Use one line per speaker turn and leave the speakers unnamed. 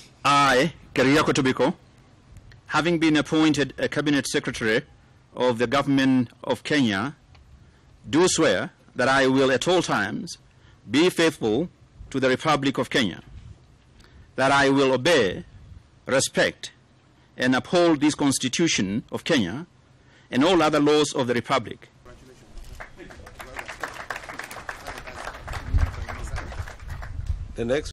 I, Keriako Tobiko, having been appointed a Cabinet Secretary of the Government of Kenya, do swear that I will at all times be faithful to the Republic of Kenya, that I will obey, respect, and uphold this Constitution of Kenya and all other laws of the Republic.
The next